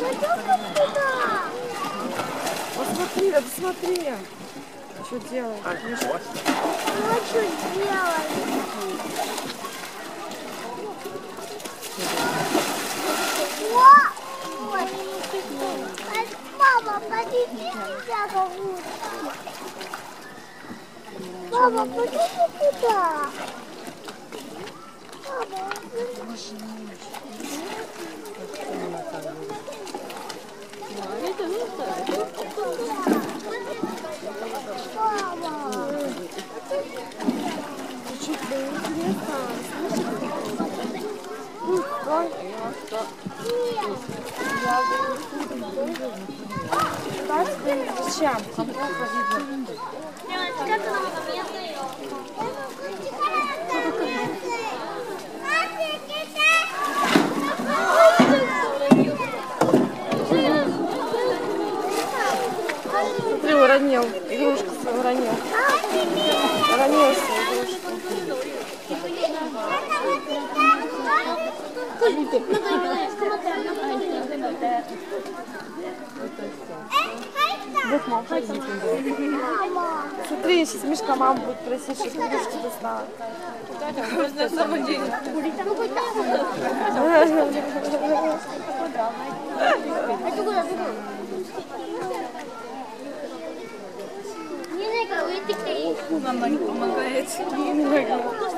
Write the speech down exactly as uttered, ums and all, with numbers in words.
Посмотри, да посмотри. Что делать? А, ну что делать? Мама, подойди сюда, бабушка. Мама, подойди сюда. Мама, чуть было интересно. Ой, зачем? Смотри, уронил. Игрушку свою уронил. Уронил свою игрушку. Смотри, сейчас Мишка маму будет просить, чтобы игрушку достала. На самом деле. не надо выйти. Мама не помогает.